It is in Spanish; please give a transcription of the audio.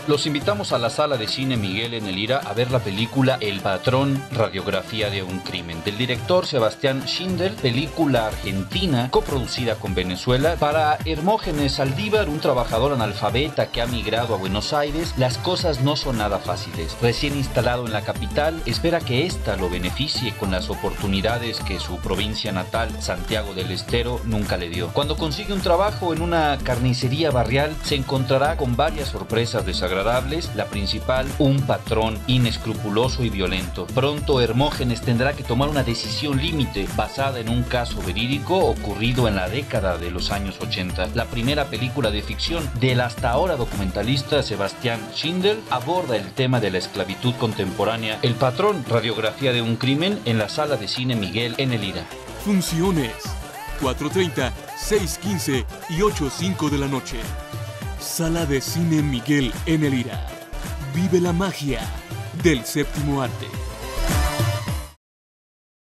Los invitamos a la Sala de Cine Miguel en el Ira a ver la película El Patrón, radiografía de un crimen, del director Sebastián Schindler, película argentina coproducida con Venezuela. Para Hermógenes Saldívar, un trabajador analfabeta que ha migrado a Buenos Aires, las cosas no son nada fáciles. Recién instalado en la capital, espera que ésta lo beneficie con las oportunidades que su provincia natal, Santiago del Estero, nunca le dio. Cuando consigue un trabajo en una carnicería barrial, se encontrará con varias sorpresas desagradables. La principal, un patrón inescrupuloso y violento. Pronto Hermógenes tendrá que tomar una decisión límite basada en un caso verídico ocurrido en la década de los años 80. La primera película de ficción del hasta ahora documentalista Sebastián Schindler aborda el tema de la esclavitud contemporánea. El Patrón, radiografía de un crimen, en la Sala de Cine Miguel en el Ira. Funciones 4:30, 6:15 y 8:05 de la noche. Sala de Cine Miguel en el Ira. Vive la magia del séptimo arte.